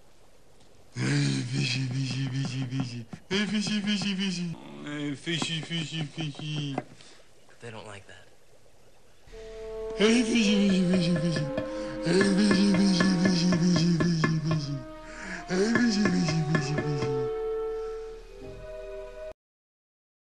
Hey, fishy, fishy, fishy, fishy. Hey, fishy, fishy, fishy. Hey, fishy, fishy, fishy. They don't like that. Hey, fishy, fishy, fishy, fishy. Hey, fishy, fishy, fishy, fishy.